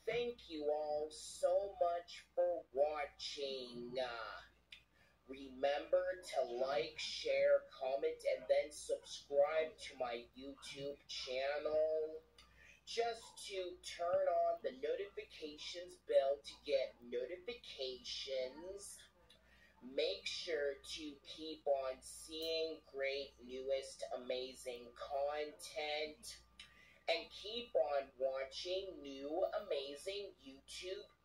thank you all so much for watching. Remember to like, share, comment, and then subscribe to my YouTube channel. Just to turn on the notifications bell to get notifications. Make sure to keep on seeing great, newest, amazing content. And keep on watching new, amazing YouTube